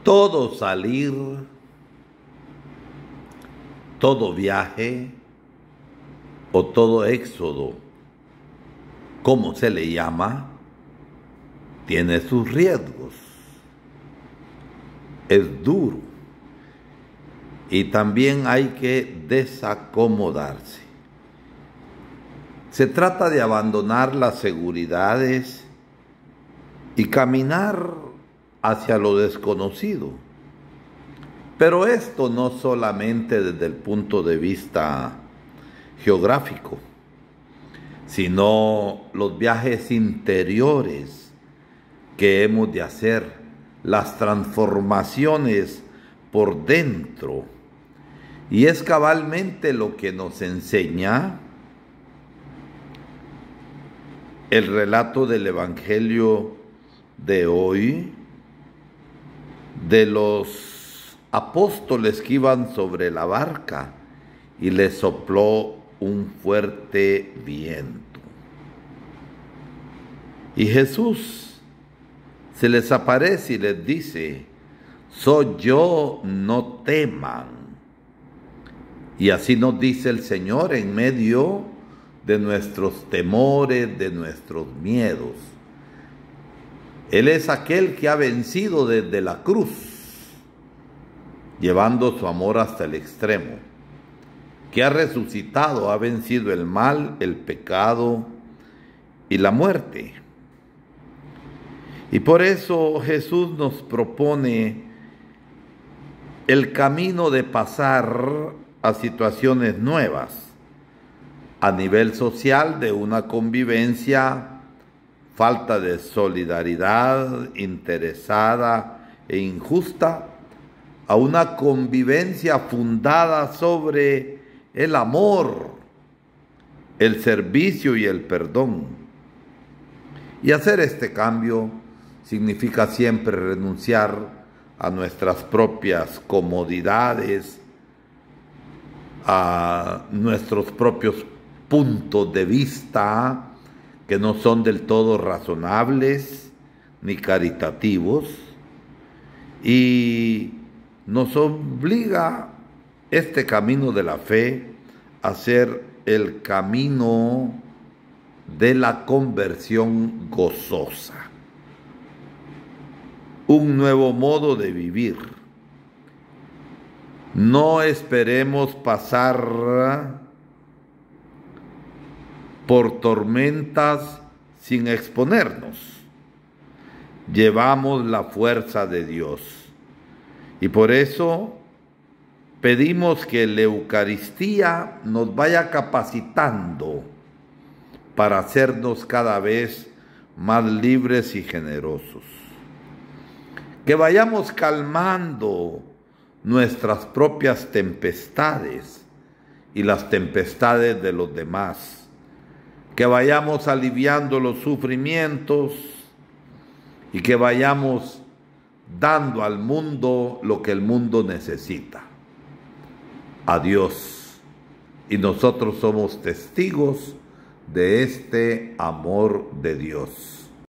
Todo salir, todo viaje o todo éxodo, como se le llama, tiene sus riesgos. Es duro y también hay que desacomodarse. Se trata de abandonar las seguridades y caminar hacia lo desconocido. Pero esto no solamente desde el punto de vista geográfico, sino los viajes interiores que hemos de hacer, las transformaciones por dentro. Y es cabalmente lo que nos enseña el relato del Evangelio de hoy, de los apóstoles que iban sobre la barca y les sopló un fuerte viento. Y Jesús se les aparece y les dice: soy yo, no teman. Y así nos dice el Señor en medio de nuestros temores, de nuestros miedos. Él es aquel que ha vencido desde la cruz, llevando su amor hasta el extremo, que ha resucitado, ha vencido el mal, el pecado y la muerte. Y por eso Jesús nos propone el camino de pasar a situaciones nuevas, a nivel social, de una convivencia falta de solidaridad, interesada e injusta, a una convivencia fundada sobre el amor, el servicio y el perdón. Y hacer este cambio significa siempre renunciar a nuestras propias comodidades, a nuestros propios puntos de vista que no son del todo razonables ni caritativos, y nos obliga este camino de la fe a ser el camino de la conversión gozosa, un nuevo modo de vivir. No esperemos pasar por tormentas sin exponernos. Llevamos la fuerza de Dios y por eso pedimos que la Eucaristía nos vaya capacitando para hacernos cada vez más libres y generosos. Que vayamos calmando nuestras propias tempestades y las tempestades de los demás. Que vayamos aliviando los sufrimientos y que vayamos dando al mundo lo que el mundo necesita, a Dios. Y nosotros somos testigos de este amor de Dios.